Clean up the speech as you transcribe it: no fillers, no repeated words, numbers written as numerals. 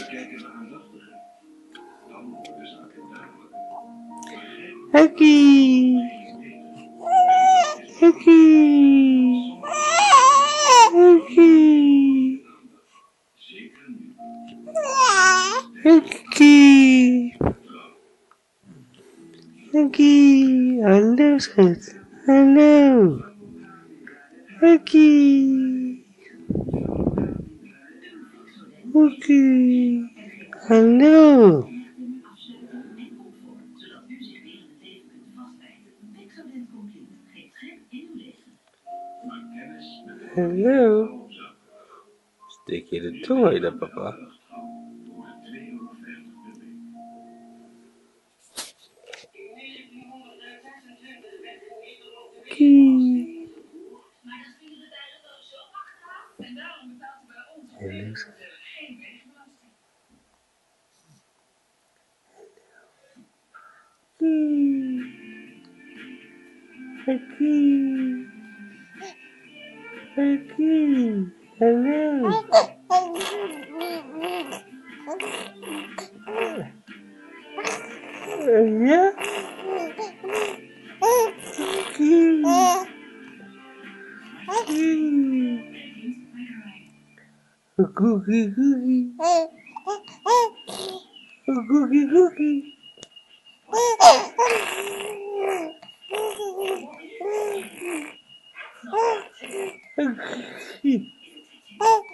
Huggy. Huggy. Huggy. Huggy. Huggy. Hallo schat. Hallo. Huggy. Huggy. Hallo. Hallo. Steek je de tong uit, hè, papa? Kie. Hallo schat. Huggy. Huggy. Hallo. Ja? Huggy. Cookie, cookie. Cookie, cookie. Cookie.